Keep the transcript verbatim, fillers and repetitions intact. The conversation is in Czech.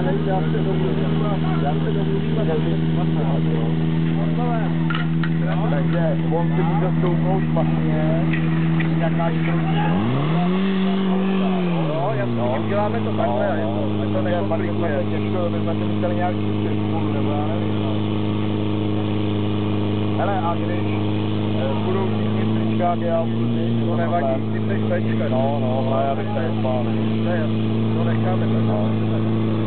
já nevím, já se domluvím, já se domluvím a takže on si může stoupnout špatně, jaká je no, jasně, uděláme to takhle, a to nekomplikuje. Těžko, bychom si museli nějak zkusit spolu, nebo já nevím. Hele, a když budou všichni v tričkách, já budu si... To nevadí, ty jsi pečka. No, no, no, já bych se spál. Ne, to necháme tak.